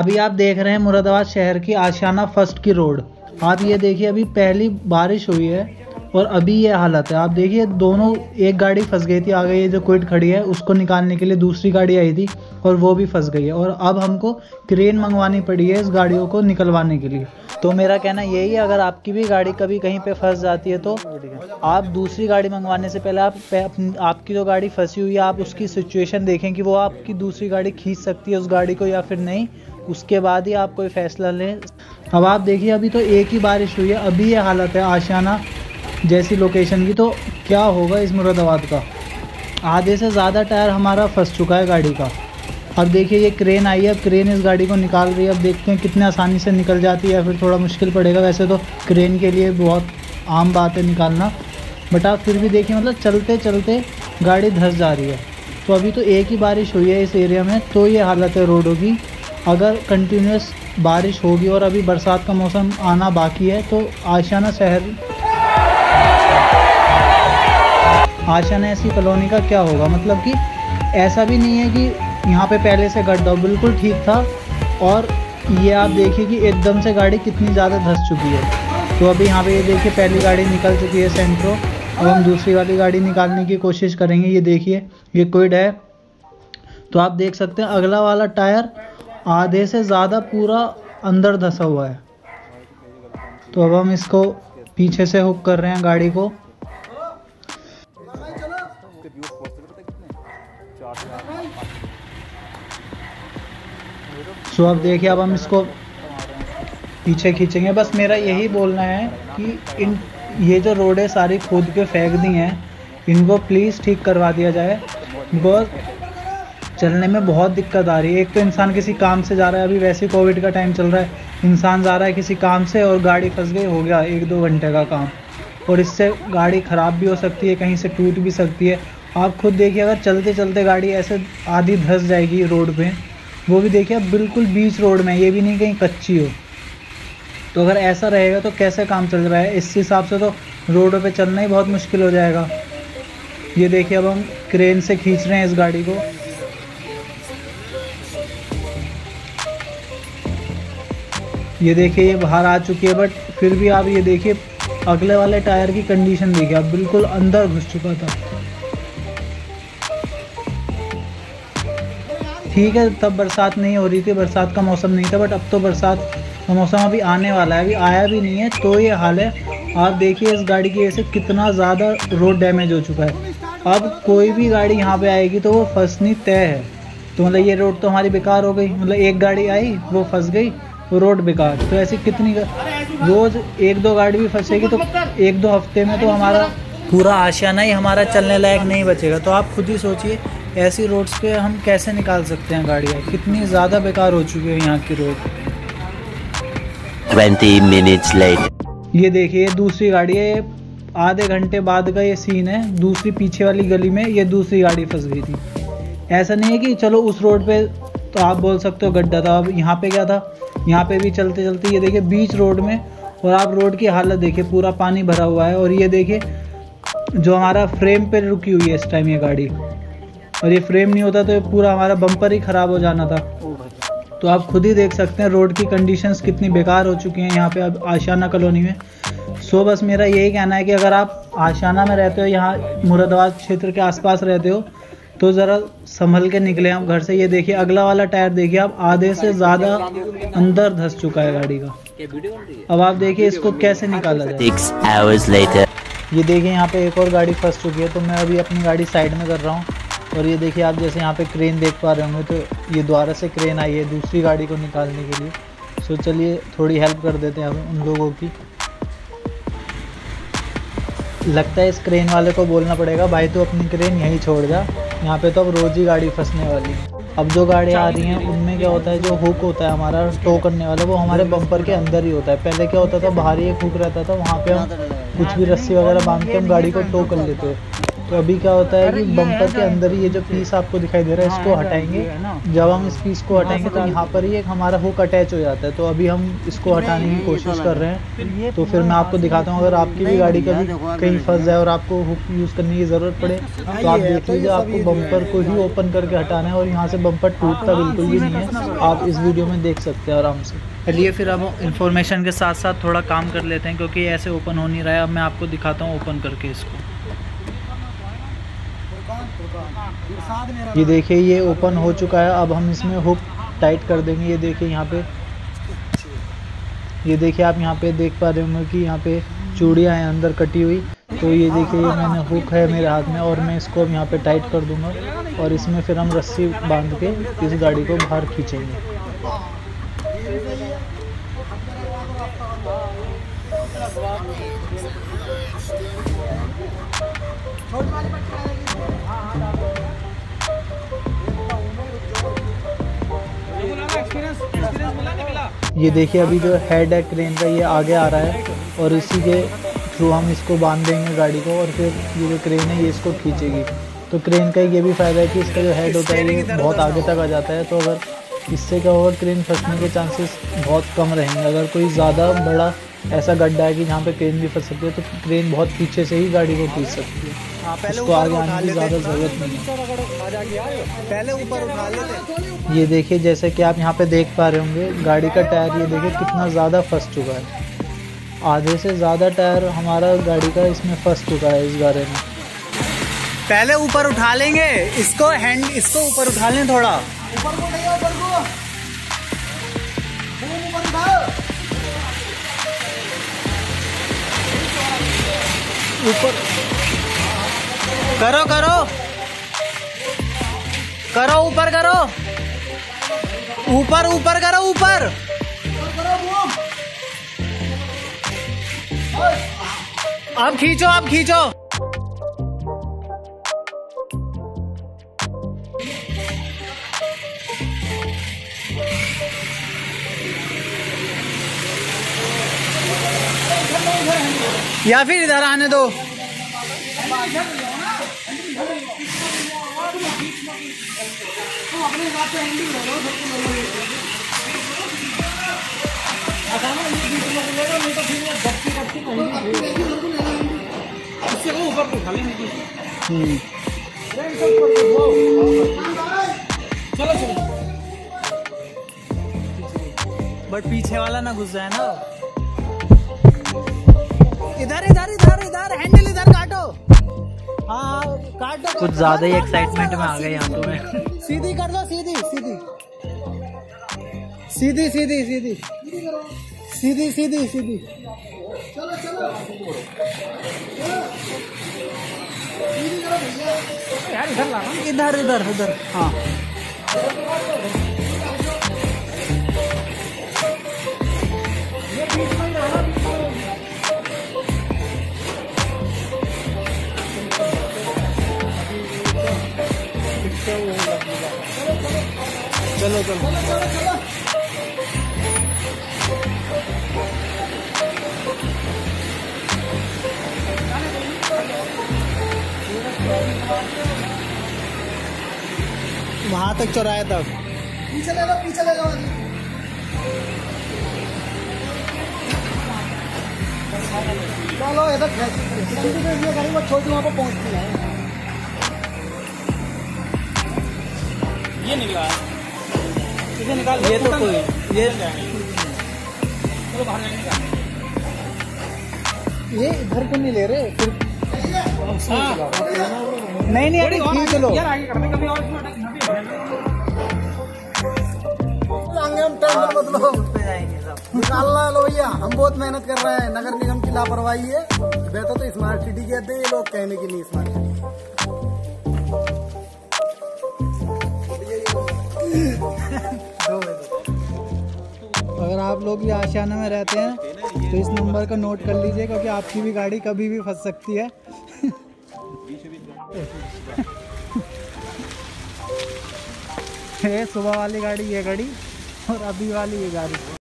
अभी आप देख रहे हैं मुरादाबाद शहर की आशियाना फर्स्ट की रोड। आप ये देखिए, अभी पहली बारिश हुई है और अभी ये हालत है। आप देखिए दोनों, एक गाड़ी फंस गई थी आगे, ये जो क्विड खड़ी है उसको निकालने के लिए दूसरी गाड़ी आई थी और वो भी फंस गई है, और अब हमको क्रेन मंगवानी पड़ी है इस गाड़ियों को निकलवाने के लिए। तो मेरा कहना यही है, अगर आपकी भी गाड़ी कभी कहीं पे फंस जाती है तो आप दूसरी गाड़ी मंगवाने से पहले आपकी जो गाड़ी फंसी हुई है, आप उसकी सिचुएशन देखें कि वो आपकी दूसरी गाड़ी खींच सकती है उस गाड़ी को या फिर नहीं। उसके बाद ही आप कोई फैसला लें। अब आप देखिए, अभी तो एक ही बारिश हुई है, अभी ये हालत है आशियाना जैसी लोकेशन की, तो क्या होगा इस मुरादाबाद का। आधे से ज़्यादा टायर हमारा फंस चुका है गाड़ी का। अब देखिए ये क्रेन आई है, अब क्रेन इस गाड़ी को निकाल रही है। अब देखते हैं कितने आसानी से निकल जाती है या फिर थोड़ा मुश्किल पड़ेगा। वैसे तो क्रेन के लिए बहुत आम बात है निकालना, बट आप फिर भी देखिए, मतलब चलते चलते गाड़ी धंस जा रही है। तो अभी तो एक ही बारिश हुई है इस एरिया में, तो ये हालत है रोडों की। अगर कंटिन्यूस बारिश होगी और अभी बरसात का मौसम आना बाकी है तो आशियाना ऐसी कॉलोनी का क्या होगा। मतलब कि ऐसा भी नहीं है कि यहाँ पे पहले से गड्ढा, बिल्कुल ठीक था। और ये आप देखिए कि एकदम से गाड़ी कितनी ज़्यादा धंस चुकी है। तो अभी यहाँ पे ये देखिए पहली गाड़ी निकल चुकी है सेंट्रो। अब हम दूसरी वाली गाड़ी निकालने की कोशिश करेंगे। ये देखिए ये क्विड है, तो आप देख सकते हैं अगला वाला टायर आधे से ज़्यादा पूरा अंदर धंसा हुआ है। तो अब हम इसको पीछे से हुक कर रहे हैं गाड़ी को। सो अब देखिए, अब हम इसको पीछे खींचेंगे। बस मेरा यही बोलना है कि ये जो रोडें सारी खोद के फेंक दी हैं, इनको प्लीज़ ठीक करवा दिया जाए। बिकॉज चलने में बहुत दिक्कत आ रही है। एक तो इंसान किसी काम से जा रहा है, अभी वैसे कोविड का टाइम चल रहा है, इंसान जा रहा है किसी काम से और गाड़ी फंस गई, हो गया 1-2 घंटे का काम। और इससे गाड़ी ख़राब भी हो सकती है, कहीं से टूट भी सकती है। आप खुद देखिए, अगर चलते चलते गाड़ी ऐसे आधी धंस जाएगी रोड पे, वो भी देखिए बिल्कुल बीच रोड में, ये भी नहीं कहीं कच्ची हो। तो अगर ऐसा रहेगा तो कैसे काम चल रहा है। इस हिसाब से तो रोडों पे चलना ही बहुत मुश्किल हो जाएगा। ये देखिए, अब हम क्रेन से खींच रहे हैं इस गाड़ी को। ये देखिए ये बाहर आ चुकी है, बट फिर भी आप ये देखिए अगले वाले टायर की कंडीशन देखिए, अब बिल्कुल अंदर घुस चुका था। ठीक है, तब बरसात नहीं हो रही थी, बरसात का मौसम नहीं था, बट अब तो बरसात का मौसम अभी आने वाला है, अभी आया भी नहीं है, तो ये हाल है। आप देखिए इस गाड़ी की वजह से कितना ज़्यादा रोड डैमेज हो चुका है। अब कोई भी गाड़ी यहाँ पे आएगी तो वो फंसनी तय है। तो मतलब ये रोड तो हमारी बेकार हो गई। मतलब एक गाड़ी आई, वो फंस गई, वो रोड बेकार। तो ऐसी कितनी रोज़ 1-2 गाड़ी भी फंसेगी तो 1-2 हफ्ते में तो हमारा पूरा आशियाना ही हमारा चलने लायक नहीं बचेगा। तो आप खुद ही सोचिए, ऐसी रोड्स पे हम कैसे निकाल सकते हैं गाड़ियाँ। कितनी ज़्यादा बेकार हो चुकी है यहाँ की रोड। 20 minutes later. ये देखिए दूसरी गाड़ी है, आधे घंटे बाद का ये सीन है। दूसरी पीछे वाली गली में ये दूसरी गाड़ी फंस गई थी। ऐसा नहीं है कि चलो उस रोड पे तो आप बोल सकते हो गड्ढा था, अब यहाँ पे क्या था, यहाँ पे भी चलते चलते ये देखिए बीच रोड में, और आप रोड की हालत देखिए, पूरा पानी भरा हुआ है। और ये देखिए जो हमारा फ्रेम पे रुकी हुई है इस टाइम ये गाड़ी, और ये फ्रेम नहीं होता तो ये पूरा हमारा बम्पर ही ख़राब हो जाना था। तो आप खुद ही देख सकते हैं रोड की कंडीशंस कितनी बेकार हो चुकी हैं यहाँ पे अब आशियाना कॉलोनी में। सो बस मेरा यही कहना है कि अगर आप आशियाना में रहते हो, यहाँ मुरादाबाद क्षेत्र के आसपास रहते हो, तो ज़रा संभल के निकले आप घर से। ये देखिए अगला वाला टायर देखिए, आप आधे से ज़्यादा अंदर धंस चुका है गाड़ी का। अब आप देखिए इसको कैसे निकाला जाए। 6 hours later. ये देखिए यहाँ पे एक और गाड़ी फंस चुकी है, तो मैं अभी अपनी गाड़ी साइड में कर रहा हूँ। और ये देखिए आप जैसे यहाँ पे क्रेन देख पा रहे होंगे, तो ये दोबारा से क्रेन आई है दूसरी गाड़ी को निकालने के लिए। सो चलिए थोड़ी हेल्प कर देते हैं हम उन लोगों की। लगता है इस क्रेन वाले को बोलना पड़ेगा, भाई तू अपनी क्रेन यहीं छोड़ जा, यहाँ पे तो अब रोज़ ही गाड़ी फंसने वाली है। अब जो गाड़ी आ रही हैं उनमें क्या होता है, जो हुक होता है हमारा टो करने वाला, वो हमारे बम्पर के अंदर ही होता है। पहले क्या होता था, बाहर ही एक हुक रहता था, वहाँ पे हम कुछ भी रस्सी वगैरह बांध के हम गाड़ी को टो कर लेते हैं। तो अभी क्या होता है कि बम्पर के अंदर ही ये जो पीस आपको दिखाई दे रहा है इसको हटाएंगे। जब हम इस पीस को हटाएंगे तो यहाँ पर ही एक हमारा हुक अटैच हो जाता है। तो अभी हम इसको हटाने की कोशिश कर रहे हैं। तो फिर मैं आपको दिखाता हूँ, अगर आपकी भी गाड़ी कभी कहीं फंस जाए और आपको हुक यूज़ करने की ज़रूरत पड़े तो आप देख लीजिए, आपको बम्पर को ही ओपन करके हटाना है और यहाँ से बम्पर टूटता बिल्कुल भी नहीं है। आप इस वीडियो में देख सकते हैं आराम से। चलिए फिर अब इन्फॉर्मेशन के साथ साथ थोड़ा काम कर लेते हैं, क्योंकि ऐसे ओपन हो नहीं रहा है। अब मैं आपको दिखाता हूँ ओपन करके इसको। ये देखिए ये ओपन हो चुका है। अब हम इसमें हुक टाइट कर देंगे। ये देखिए यहाँ पे, ये देखिए आप यहाँ पे देख पा रहे होंगे कि यहाँ पे चूड़ियाँ हैं अंदर कटी हुई। तो ये देखिए मैंने हुक है मेरे हाथ में और मैं इसको अब यहाँ पे टाइट कर दूंगा और इसमें फिर हम रस्सी बांध के इस गाड़ी को बाहर खींचेंगे। ये देखिए अभी जो हेड है क्रेन का ये आगे आ रहा है और इसी के थ्रू हम इसको बांध देंगे गाड़ी को और फिर ये जो क्रेन है ये इसको खींचेगी। तो क्रेन का ये भी फ़ायदा है कि इसका जो हेड होता है ये बहुत आगे तक आ जाता है। तो अगर इससे क्या होगा, क्रेन फंसने के चांसेस बहुत कम रहेंगे। अगर कोई ज़्यादा बड़ा ऐसा गड्ढा है कि जहाँ पे क्रेन भी फंस सकती है तो क्रेन बहुत पीछे से ही गाड़ी को खींच सकती है। इसको आगे आने की ज़्यादा ज़रूरत नहीं है। पहले ऊपर उठा लेते। ये देखिए जैसे कि आप यहाँ पे देख पा रहे होंगे गाड़ी का टायर ये देखिए कितना ज़्यादा फंस चुका है। आधे से ज़्यादा टायर हमारा गाड़ी का इसमें फंस चुका है इस गाड़ी में। पहले ऊपर उठा लेंगे इसको, हैंड इसको ऊपर उठा लें थोड़ा। ऊपर को नहीं, ऊपर को ऊपर उठाओ, ऊपर करो करो करो, ऊपर करो, ऊपर ऊपर करो, ऊपर अब खींचो, अब खींचो। या फिर इधर आने दो। बट पीछे वाला ना घुस जाए ना। इधर इधर इधर इधर हैंडल इधर काटो। हाँ काटो। कुछ ज्यादा ही एक्साइटमेंट में आ गए यहाँ तो मैं। सीधी कर दो, सीधी सीधी सीधी सीधी सीधी सीधी सीधी सीधी। चलो चलो यार, इधर लाना, इधर इधर इधर। हाँ चलो चलो वहां तक चौराहे तक। पीछे ले लो, पीछे ले लो। चलो इधर गाड़ी वो छोटी वहां पर पहुंचती है। ये निकला, इसे निकाल। ये तो कोई ये बाहर ये इधर को नहीं ले रहे फिर। नहीं नहीं अरे खींच लो यार, आगे करते कभी और मतलब निकालना लो भैया। हम बहुत मेहनत कर रहे हैं, नगर निगम की लापरवाही है। बेहतर तो स्मार्ट सिटी कहते हैं ये लोग, कहने की नहीं स्मार्ट सिटी। अगर आप लोग ये आशियाना में रहते हैं तो इस नंबर को नोट कर लीजिए, क्योंकि आपकी भी गाड़ी कभी भी फंस सकती है। सुबह वाली गाड़ी ये गाड़ी और अभी वाली ये गाड़ी।